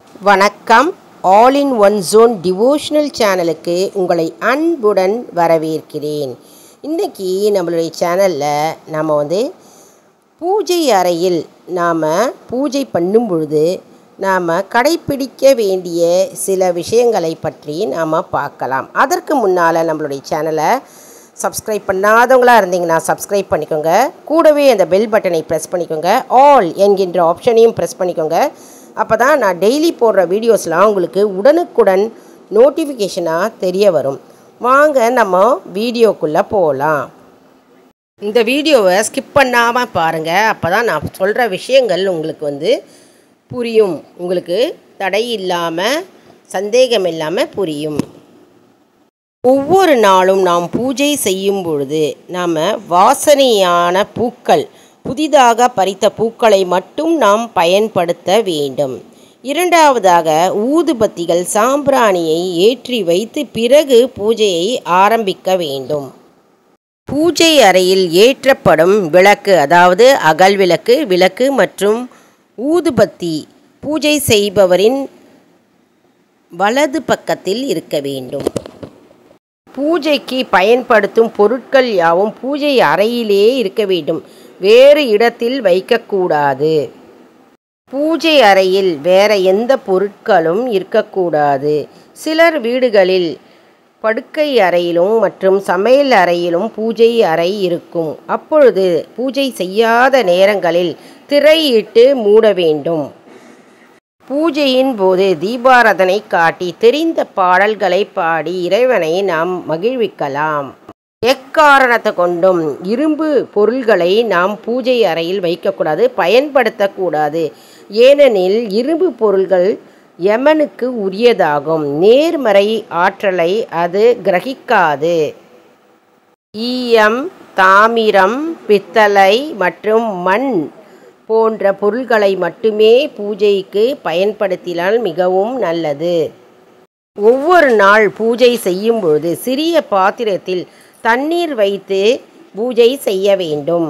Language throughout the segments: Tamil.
வணக்கம். All in one zone devotional சேனலுக்கு உங்களை அன்புடன் வரவேற்கிறேன். இன்றைக்கி நம்மளுடைய சேனலில் நாம் பூஜை அறையில் நாம் பூஜை பண்ணும் பொழுது நாம் கடைப்பிடிக்க வேண்டிய சில விஷயங்களை பற்றி நாம் பார்க்கலாம். அதற்கு முன்னால் நம்மளுடைய சேனலை சப்ஸ்கிரைப் பண்ணாதவங்களாக இருந்தீங்கன்னா சப்ஸ்கிரைப் பண்ணிக்கோங்க. கூடவே அந்த பெல் பட்டனை ப்ரெஸ் பண்ணிக்கோங்க. ஆல் என்கின்ற ஆப்ஷனையும் ப்ரெஸ் பண்ணிக்கோங்க. அப்போ தான் நான் டெய்லி போடுற வீடியோஸ்லாம் உங்களுக்கு உடனுக்குடன் நோட்டிஃபிகேஷனாக தெரிய வரும். வாங்க நம்ம வீடியோக்குள்ளே போகலாம். இந்த வீடியோவை ஸ்கிப் பண்ணாமல் பாருங்கள். அப்போ தான் நான் சொல்கிற விஷயங்கள் உங்களுக்கு புரியும். உங்களுக்கு தடை இல்லாமல் சந்தேகம் இல்லாமல் புரியும். ஒவ்வொரு நாளும் நாம் பூஜை செய்யும் பொழுது நாம் வாசனையான பூக்கள், புதிதாக பறித்த பூக்களை மட்டும் நாம் பயன்படுத்த வேண்டும். இரண்டாவதாக ஊதுபத்திகள், சாம்பிராணியை ஏற்றி வைத்து பிறகு பூஜையை ஆரம்பிக்க வேண்டும். பூஜை அறையில் ஏற்றப்படும் விளக்கு, அதாவது அகல் விளக்கு, விளக்கு மற்றும் ஊதுபத்தி பூஜை செய்பவரின் வலது பக்கத்தில் இருக்க வேண்டும். பூஜைக்கு பயன்படுத்தும் பொருட்கள் யாவும் பூஜை அறையிலே இருக்க வேண்டும். வேறு இடத்தில் வைக்கக்கூடாது. பூஜை அறையில் வேறு எந்த பொருட்களும் இருக்கக்கூடாது. சிலர் வீடுகளில் படுக்கை அறையிலும் மற்றும் சமையல் அறையிலும் பூஜை அறை இருக்கும். அப்பொழுது பூஜை செய்யாத நேரங்களில் திரையிட்டு மூட வேண்டும். பூஜையின் போது தீபாராதனை காட்டி தெரிந்த பாடல்களை பாடி இறைவனை நாம் மகிழ்விக்கலாம். எக்காரணத்தை கொண்டும் இரும்பு பொருள்களை நாம் பூஜை அறையில் வைக்கக்கூடாது, பயன்படுத்தக்கூடாது. ஏனெனில் இரும்பு பொருள்கள் யமனுக்கு உரியதாகும். நேர்மறை ஆற்றலை அது கிரகிக்காது. ஈயம், தாமிரம், பித்தளை மற்றும் மண் போன்ற பொருள்களை மட்டுமே பூஜைக்கு பயன்படுத்தினால் மிகவும் நல்லது. ஒவ்வொரு நாள் பூஜை செய்யும் பொழுது சிறிய பாத்திரத்தில் தண்ணீர் வைத்து பூஜை செய்ய வேண்டும்.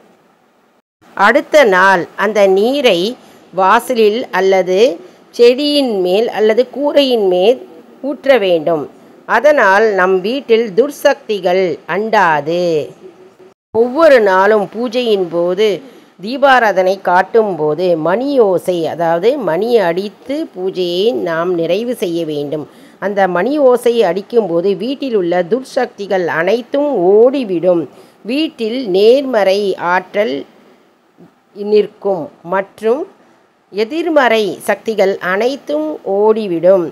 அடுத்த நாள் அந்த நீரை வாசலில் அல்லது செடியின் மேல் அல்லது கூரையின் மேல் ஊற்ற வேண்டும். அதனால் நம் வீட்டில் துர்சக்திகள் அண்டாது. ஒவ்வொரு நாளும் பூஜையின் போது தீபாராதனை காட்டும் போது மணி ஓசை, அதாவது மணி அடித்து பூஜையை நாம் நிறைவு செய்ய வேண்டும். அந்த மணி ஓசை அடிக்கும்போது வீட்டில் உள்ள துர்சக்திகள் அனைத்தும் ஓடிவிடும். வீட்டில் நேர்மறை ஆற்றல் நிற்கும் மற்றும் எதிர்மறை சக்திகள் அனைத்தும் ஓடிவிடும்.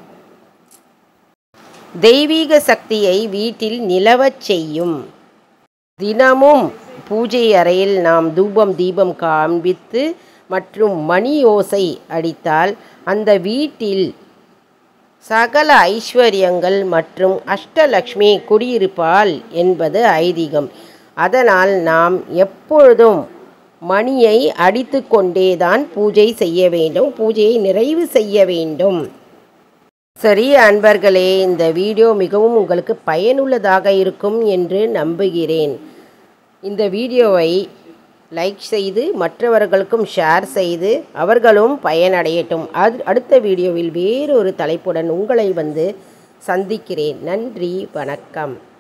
தெய்வீக சக்தியை வீட்டில் நிலவச் செய்யும். தினமும் பூஜை அறையில் நாம் தீபம் காண்பித்து மற்றும் மணி ஓசை அடித்தால் அந்த வீட்டில் சகல ஐஸ்வர்யங்கள் மற்றும் அஷ்டலக்ஷ்மி குடியிருப்பாள் என்பது ஐதீகம். அதனால் நாம் எப்பொழுதும் மணியை அடித்து கொண்டேதான் பூஜை செய்ய வேண்டும், பூஜையை நிறைவு செய்ய வேண்டும். சரி அன்பர்களே, இந்த வீடியோ மிகவும் உங்களுக்கு பயனுள்ளதாக இருக்கும் என்று நம்புகிறேன். இந்த வீடியோவை லைக் செய்து மற்றவர்களுக்கும் ஷேர் செய்து அவர்களும் பயனடையட்டும். அடுத்த வீடியோவில் வேறொரு தலைப்புடன் உங்களை சந்திக்கிறேன். நன்றி, வணக்கம்.